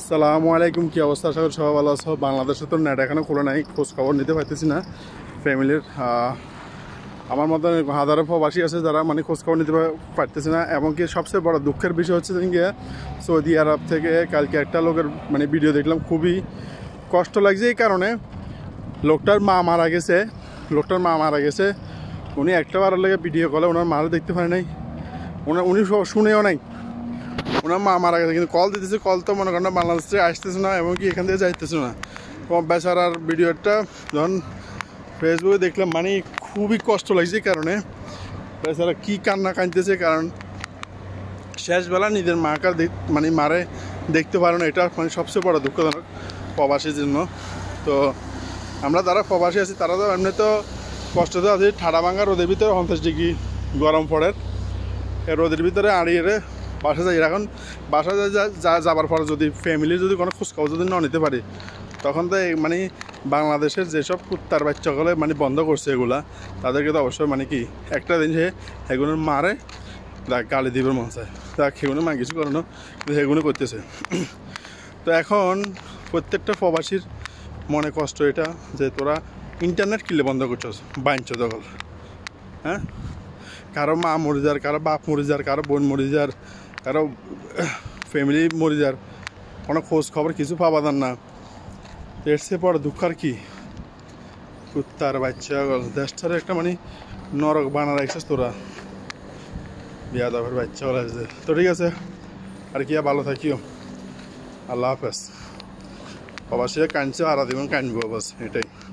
আসসালামু আলাইকুম, কি অবস্থা? আশা করি সবাই ভালো আছো। বাংলাদেশে তো নেট এখনো খোলা নাই, খোঁজ খবর নিতে পারতেছি না ফ্যামিলির। আমার মতো হাজারো প্রবাসী আছে যারা মানে খোঁজ খবর নিতে পারতেছে না। এবং কি সবচেয়ে বড় দুঃখের বিষয় হচ্ছে যে সৌদি আরব থেকে কালকে একটা লোকের মানে ভিডিও দেখলাম, খুবই কষ্ট লাগছে। এই কারণে লোকটার মা মারা গেছে। উনি একটা বারের লেগে ভিডিও কলে ওনার মারা দেখতে পারে নাই, উনি শুনেও নাই ওনার মা মারা গেছে, কিন্তু কল দিতেছে। কল তো মনে করেন বাংলাদেশ থেকে আসতেছে না এবং কি এখান থেকে যাইতেছে না। বেচারার ভিডিওটা যখন ফেসবুকে দেখলাম মানে খুবই কষ্ট লাগছে। এই কারণে বেচারা কী কান্না কাঁদতেছে, কারণ শেষবেলা নিজের মাকে মানে মারে দেখতে পারে না। এটা মানে সবচেয়ে বড় দুঃখজনক প্রবাসীর জন্য। তো আমরা যারা প্রবাসী আছি তারা তো এমনি তো কষ্ট তো আছে। ঠাডা ভাঙা রোদের ভিতরে 50 ডিগ্রি গরম পড়ে, রোদের ভিতরে আড়িয়ে বাসা যাই। এখন বাসা যাবার পরে যদি ফ্যামিলির যদি কোনো খোঁজখবর যদি না নিতে পারি, তখন তো মানে বাংলাদেশের যেসব কুত্তার বাচ্চাগুলো মানে বন্ধ করছে এগুলা, তাদেরকে তো অবশ্যই মানে কি একটা দিন সেগুলোর মারে গালি দিবার মন চায়। তা সেগুলো মানে কিছু করে না, কিন্তু সেগুলো করতেছে। তো এখন প্রত্যেকটা প্রবাসীর মনে কষ্ট এটা যে তোরা ইন্টারনেট কিনলে বন্ধ করছস বাঞ্চ দখল। হ্যাঁ, কারো মা মরে যার, কারো বাপ মরে যার, কারো বোন মরে যার, কারো ফ্যামিলি মরে যার, কোনো খোঁজ খবর কিছু পাবা যান না। এর চেয়ে বড় দুঃখ আর কি? কুত্তার বাচ্চা দেশটার একটা মানে নরক বানা রাখছিস তোরা, বিয়া দাবের বাচ্চা বলে আসছে। তো ঠিক আছে, আর কি ভালো থাকিও, আল্লাহ হাফেজ। প্রবাসীরা কাঁদছে, আর আদিবন কাঁদবো, বাস এটাই।